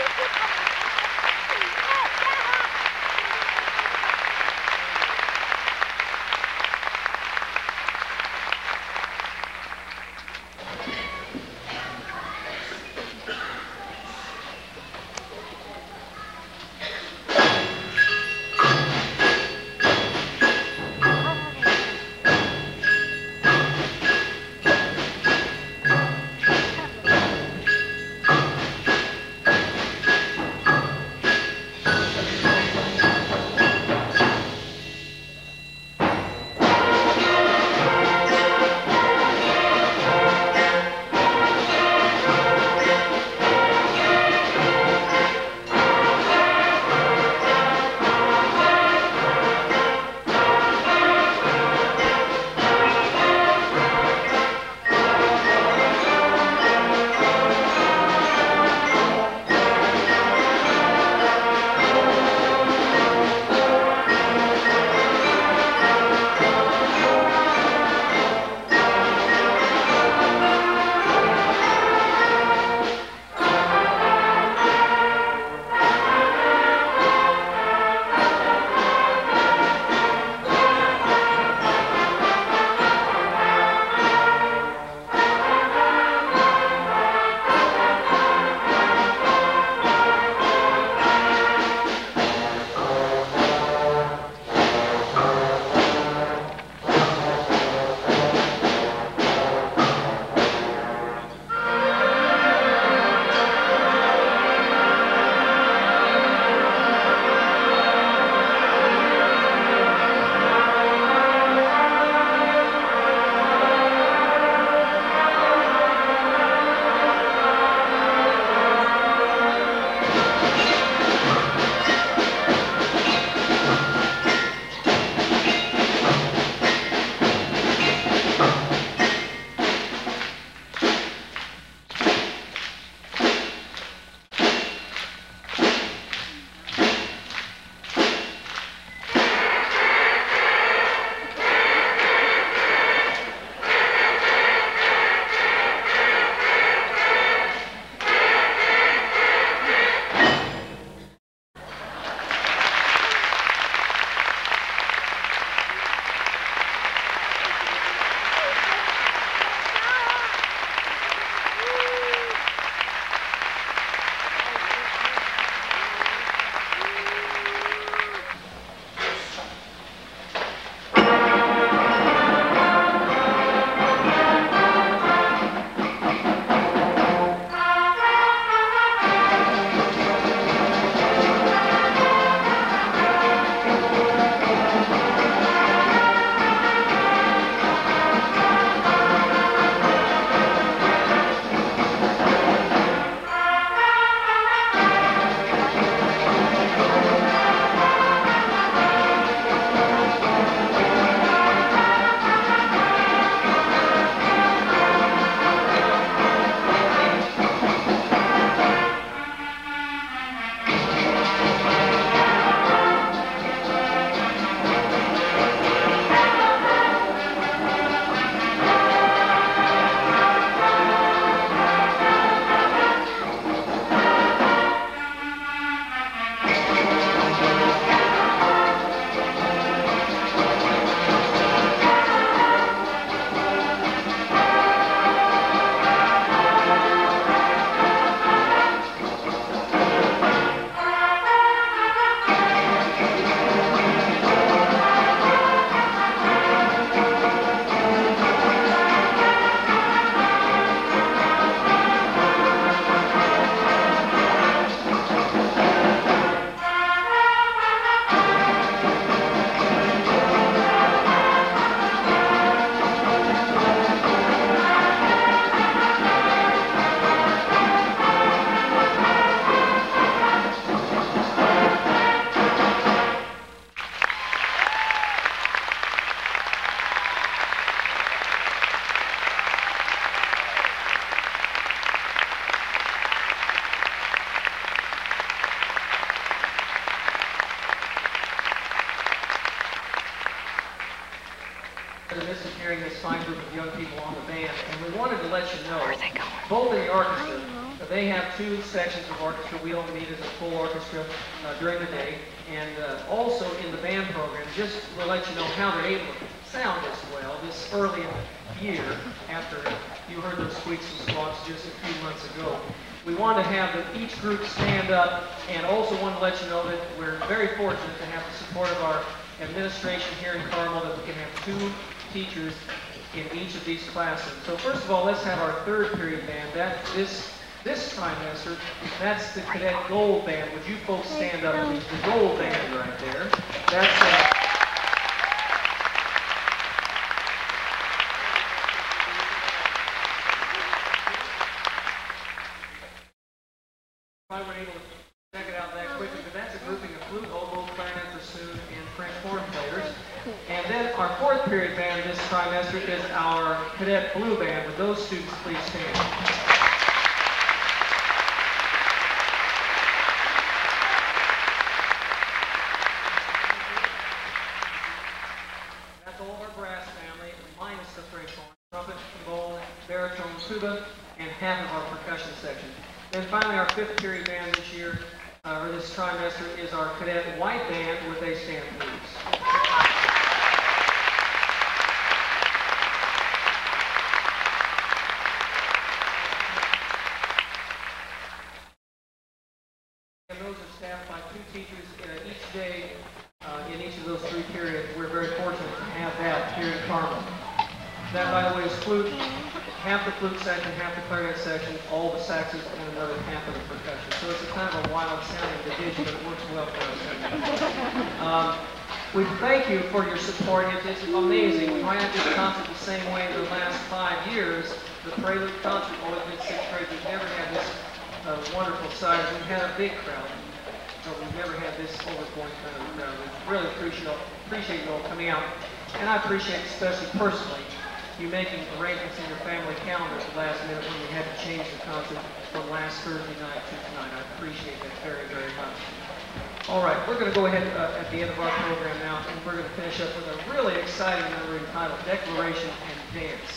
Hearing this fine group of young people on the band, and we wanted to let you know, both in the orchestra They have two sections of orchestra. We don't meet as a full orchestra during the day. And also in the band program, just to let you know how they're able to sound this well this early in the year, after you heard those squeaks and squawks just a few months ago. We wanted to have each group stand up, and also want to let you know that we're very fortunate to have the support of our administration here in Carmel, that we can have two teachers in each of these classrooms. So first of all, let's have our third period band. This trimester, that's the Cadet Gold Band. Would you folks stand up, please? The Gold Band right there. That's I weren't able to check it out that quickly, but that's a grouping of flute, oboe, clarinet, bassoon, and French horn players. And then our fourth period band this trimester is our Cadet Blue Band. Would those students please stand? Tuba, and half of our percussion section. Then finally, our fifth period band this year, or this trimester, is our Cadet White Band. Would they stand, please? And those are staffed by two teachers each day in each of those three periods. We're very fortunate to have that here in Carmel. That, by the way, is flute. Half the flute section, half the clarinet section, all the saxes, and another half of the percussion. So it's a kind of a wild-sounding division, but it works well for us. We thank you for your support. It's amazing. We planned this concert the same way in the last 5 years. The Prelude concert always been sixth grade. We've never had this wonderful size. We've had a big crowd, but we've never had this overflowing kind of crowd. We really appreciate you all coming out, and I appreciate, especially personally, you making arrangements in your family calendar at the last minute when we had to change the concert from last Thursday night to tonight. I appreciate that very, very much. All right, we're going to go ahead at the end of our program now, and we're going to finish up with a really exciting number entitled Declaration and Dance.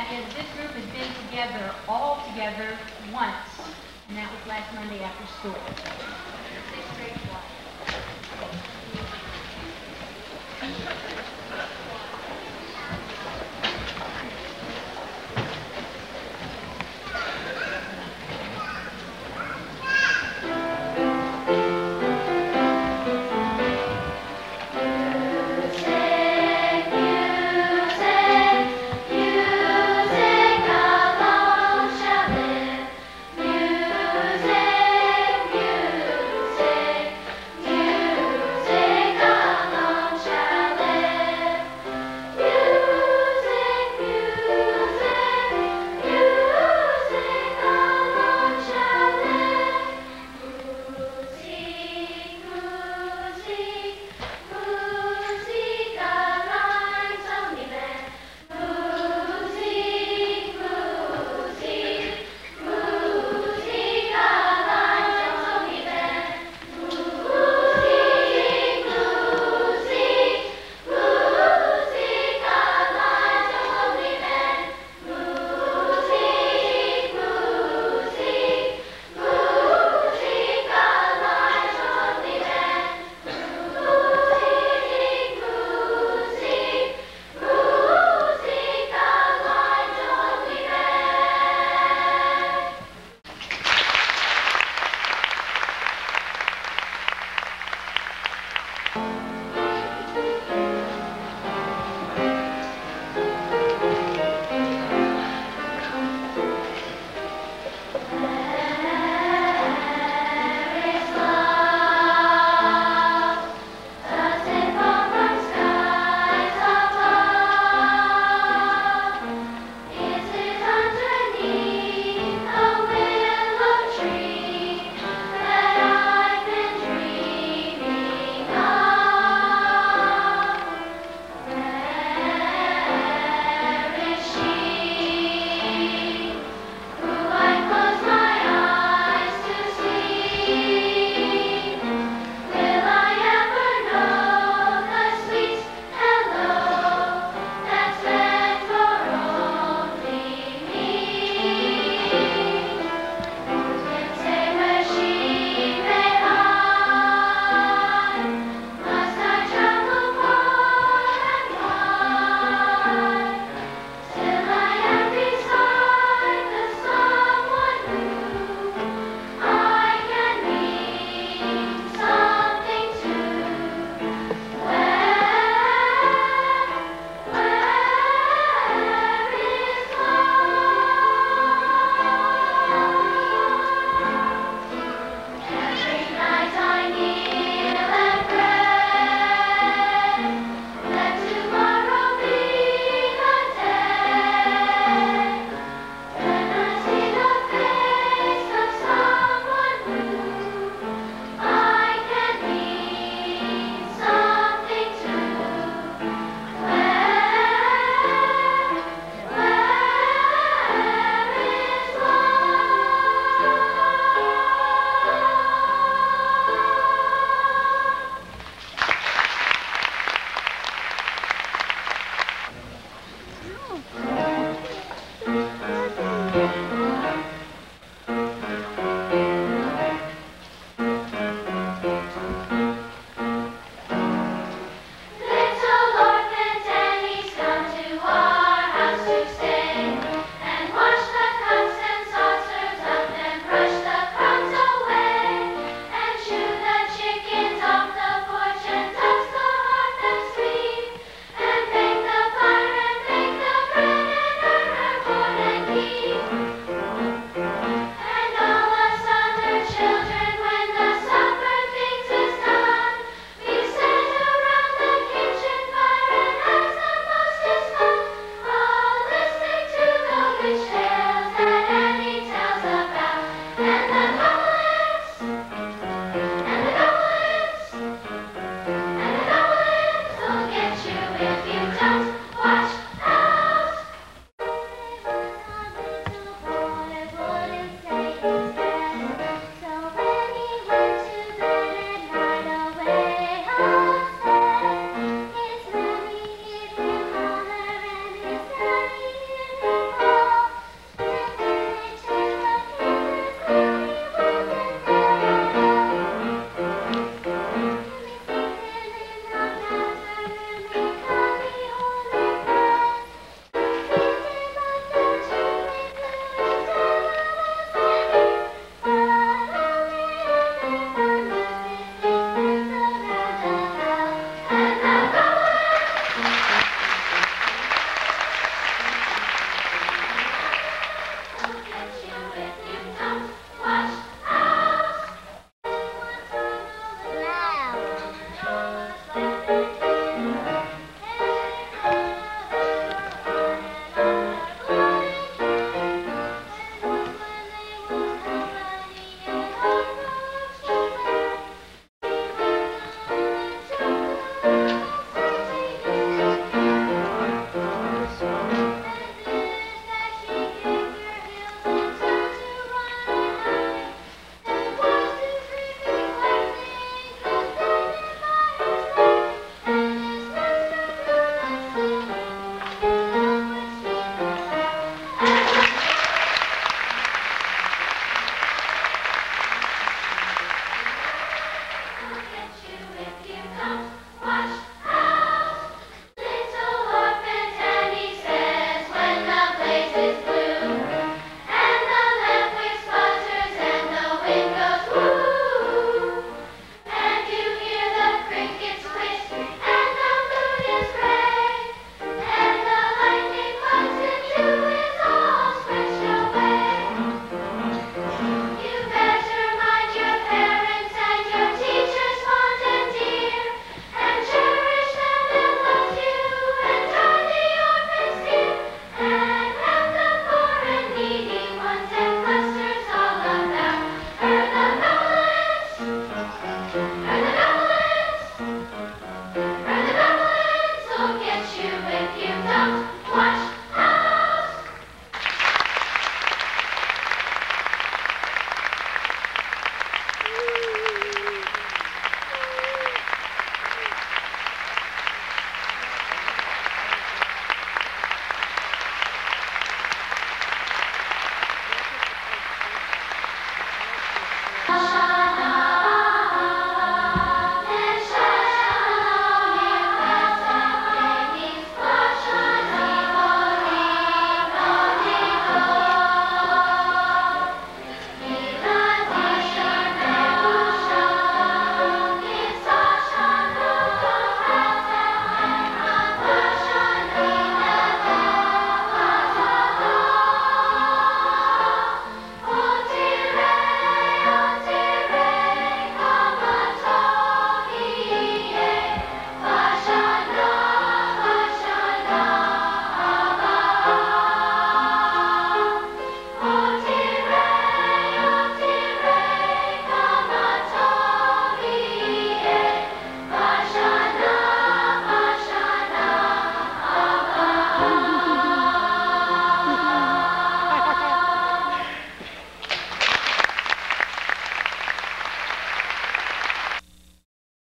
is this group has been together, all together, once, and that was last Monday after school. Sixth grade